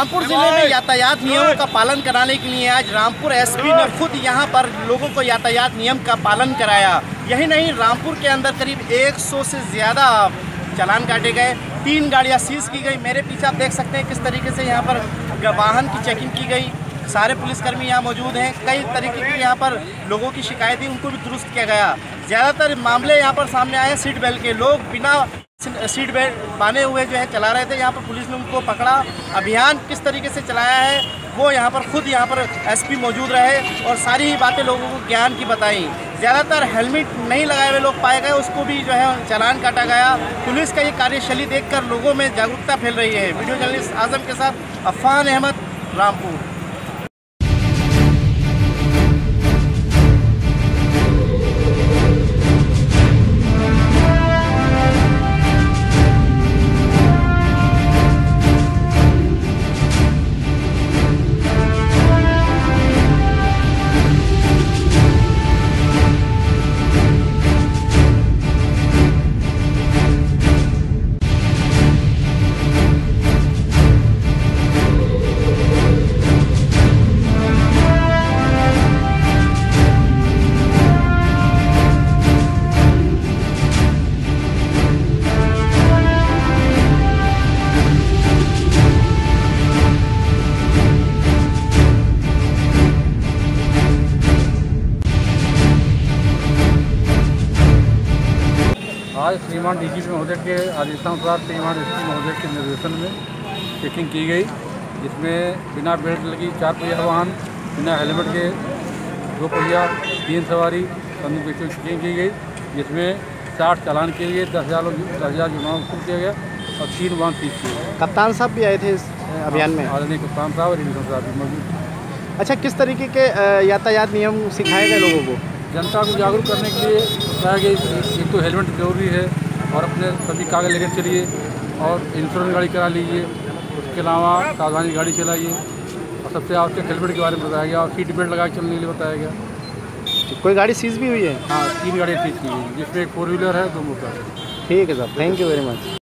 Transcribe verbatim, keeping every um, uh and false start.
रामपुर जिले में यातायात नियमों का पालन कराने के लिए आज रामपुर एसपी ने खुद यहां पर लोगों को यातायात नियम का पालन कराया। यही नहीं, रामपुर के अंदर करीब सौ से ज़्यादा चालान काटे गए, तीन गाड़ियां सीज की गई। मेरे पीछे आप देख सकते हैं किस तरीके से यहां पर वाहन की चेकिंग की गई। सारे पुलिसकर्मी यहाँ मौजूद हैं। कई तरीके की यहाँ पर लोगों की शिकायतें उनको भी दुरुस्त किया गया। ज़्यादातर मामले यहाँ पर सामने आए सीट बेल्ट के। लोग बिना सीट बेल्ट बांधे हुए जो है चला रहे थे। यहाँ पर पुलिस ने उनको पकड़ा। अभियान किस तरीके से चलाया है वो यहाँ पर खुद यहाँ पर एसपी मौजूद रहे और सारी ही बातें लोगों को ज्ञान की बताई। ज़्यादातर हेलमेट नहीं लगाए हुए लोग पाए गए, उसको भी जो है चालान काटा गया। पुलिस का ये कार्यशैली देखकर लोगों में जागरूकता फैल रही है। वीडियो जर्नलिस्ट आजम के साथ अफान अहमद, रामपुर। आज श्रीमान डीजीपी महोदय के आदेशानुसार श्रीमान एसपी महोदय के निर्देशन में चेकिंग की गई, जिसमें बिना बेल्ट लगी चार पहिया वाहन, बिना हेलमेट के दो पहिया तीन सवारी संदिग्ध व्यक्तियों की चेकिंग की गई, जिसमें साठ चालान किए गए, दस हज़ार दस हज़ार जुर्माना वसूल किया गया और तीन वाहन सीज किए गए। कप्तान साहब भी आए थे इस अभियान में? आदरणीय कप्तान साहब और एडिशनल साहब भी मौजूद। अच्छा, किस तरीके के यातायात नियम सिखाए गए लोगों को? जनता को जागरूक करने के लिए बताया गया एक तो हेलमेट जरूरी है और अपने सभी कागज लेकर चलिए और इंश्योरेंस गाड़ी करा लीजिए। उसके अलावा सावधानी गाड़ी चलाइए और सबसे आवश्यक हेलमेट के बारे में बताया गया और सीट बेल्ट लगा के चलने के लिए बताया गया। कोई गाड़ी सीज भी हुई है? हाँ, तीन गाड़ियाँ सीज की गई, जिसमें एक फोर व्हीलर है, दो मोटर है। ठीक है sir, thank you very much.